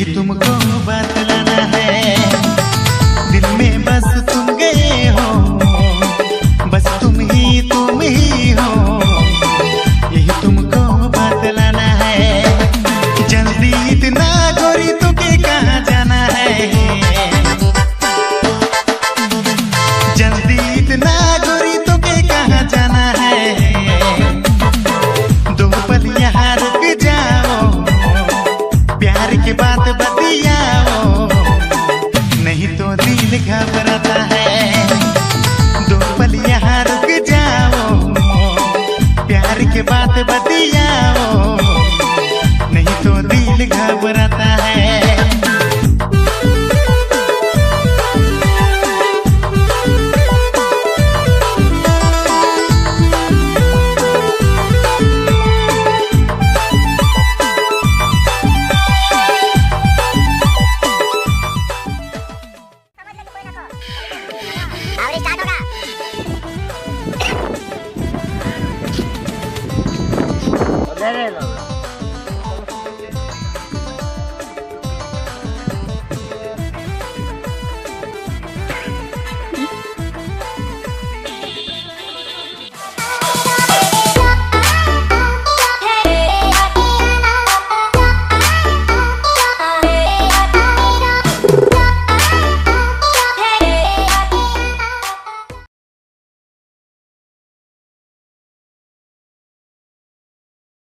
यही तुमको बतलाना है, दिल में बस तुम गए हो, बस तुम ही हो, यही तुमको बतलाना है। जल्दी इतना गोरी तोके कहाँ जाना है, जल्दी इतना गोरी तोके कहाँ जाना है। दो पल यहाँ रुक जाओ, प्यार की बात बतियाओ, नहीं तो दिल घबराता है। दो पल यहाँ रुक जाओ, प्यार की बात बतियाओ, नहीं तो दिल घबराता है। दे दो